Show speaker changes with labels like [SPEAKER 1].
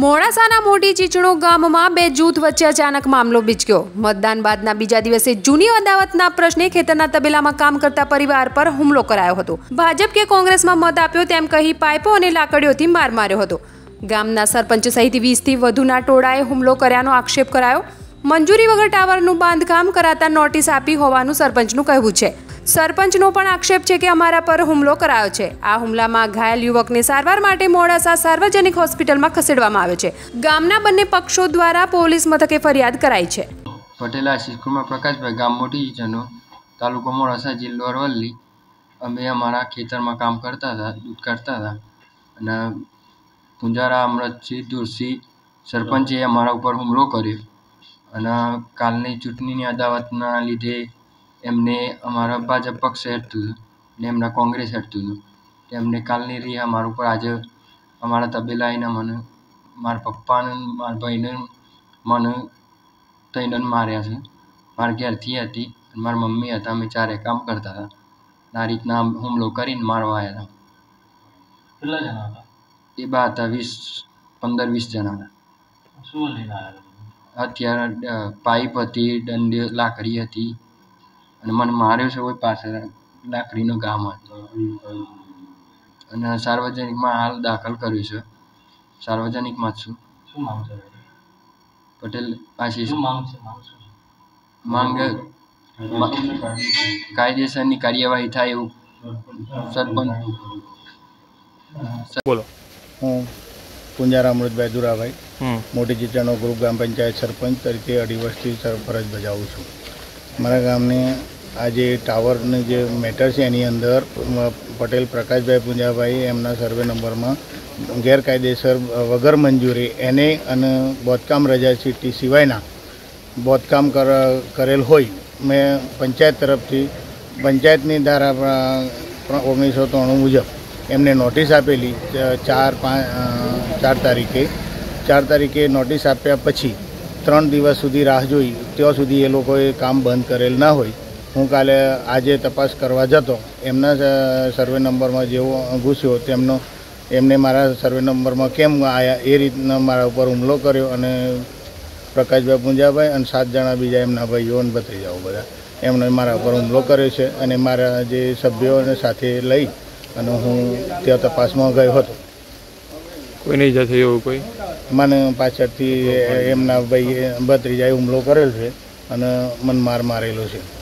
[SPEAKER 1] મોડાસાના મોટી ચીચણો ગામમાં બે જૂથ વચ્ચે અચાનક મામલો બીચક્યો। મતદાન બાદના બીજા દિવસે જૂની અદાવતના પ્રશ્ને ખેતરના તબેલામાં કામ કરતા પરિવાર પર હુમલો કરાયો હતો। ભાજપ કે કોંગ્રેસમાં મત આપ્યો તેમ કહી પાઇપો અને લાકડીઓથી માર માર્યો હતો। ગામના સરપંચ સહિત 20થી વધુના ટોળાએ હુમલો કર્યાનો આક્ષેપ કરાયો। મંજૂરી વગર ટાવરનું બાંધકામ કરાતા નોટિસ આપી હોવાનું સરપંચનું કહેવું છે। સરપંચનો પણ આક્ષેપ છે કે અમારા પર હુમલો કરાયો છે। આ હુમલામાં ઘાયલ યુવકને સારવાર માટે મોડાસા સાર્વજનિક હોસ્પિટલમાં ખસેડવામાં આવ્યો છે। ગામના બંને પક્ષો દ્વારા પોલીસ મથકે ફરિયાદ કરાઈ છે।
[SPEAKER 2] પટેલ આશીષ કુમાર પ્રકાશભાઈ, ગામ મોટી ચીચણો, તાલુકો મોડાસા, જિલ્લો અરવલ્લી। અમે અમારા ખેતરમાં કામ કરતા હતા, દૂધ કાઢતા હતા અને પુંજારા અમૃતસિંહ દુરસિંહ સરપંચે અમારા ઉપર હુમલો કર્યો અને કાલની ચૂંટણીની અદાવતના લીધે એમને અમારા ભાજપ પક્ષ હેઠતું હતું ને એમના કોંગ્રેસ હેઠતું હતું। એમને કાલની રી અમારા ઉપર આજે અમારા તબેલા આવીને મને મારા પપ્પાને મારા ભાઈને મને ત્રણને માર્યા છે। મારા ઘેરથી હતી અને મારા મમ્મી હતા, અમે ચારે કામ કરતા હતા। આ રીતના હુમલો કરીને મારવા આવ્યા હતા।
[SPEAKER 3] કેટલા જણા હતા?
[SPEAKER 2] એ બા હતા 15-20 જણા હતા।
[SPEAKER 3] શું લઈને આવ્યા?
[SPEAKER 2] હથિયાર, પાઇપ હતી, દંડી, લાકડી હતી અને મને માર્યો છે કોઈ પાછળ લાકડીનો ઘા હતો અને સાર્વજનિકમાં હાલ દાખલ કર્યું છે। સાર્વજનિકમાં જ છું।
[SPEAKER 3] શું માંગ છે?
[SPEAKER 2] પટેલ આશીષ
[SPEAKER 3] માંગ
[SPEAKER 2] કાયદેસરની કાર્યવાહી થાય એવું સરપંચ।
[SPEAKER 4] બોલો।
[SPEAKER 5] હું પુંજારા અમૃતભાઈ દુરાભાઈ, મોટી ચીચણો ગ્રુપ ગ્રામ પંચાયત સરપંચ તરીકે 2.5 વર્ષથી ફરજ બજાવું છું। મારા ગામને આજે ટાવરની જે મેટર છે એની અંદર પટેલ પ્રકાશભાઈ પુંજાભાઈ એમના સર્વે નંબરમાં ગેરકાયદેસર વગર મંજૂરી એને અને બાંધકામ રજા ચીઠ્ઠી સિવાયના બાંધકામ કરેલ હોય મેં પંચાયત તરફથી પંચાયતની ધારા 1993 મુજબ એમને નોટિસ આપેલી 4 તારીખે નોટિસ આપ્યા પછી 3 દિવસ સુધી રાહ જોઈ, ત્યાં સુધી એ લોકોએ કામ બંધ કરેલ ના હોય। હું કાલે આજે તપાસ કરવા જતો, એમના સર્વે નંબરમાં જેવો ઘૂસ્યો એમને મારા સર્વે નંબરમાં કેમ આવ્યા એ રીતના મારા ઉપર હુમલો કર્યો અને પ્રકાશભાઈ પુંજાભાઈ અને 7 જણા બીજા એમના ભાઈઓ અને ભત્રીજાઓ બધા એમણે મારા ઉપર હુમલો કર્યો છે અને મારા જે સભ્યોને સાથે લઈ અને હું ત્યાં તપાસમાં ગયો હતો।
[SPEAKER 4] કોઈને ઈજા થઈ એવું કોઈ?
[SPEAKER 5] મને પાછળથી એમના ભાઈ ભત્રીજાએ હુમલો કરેલ છે અને મને મારેલો છે।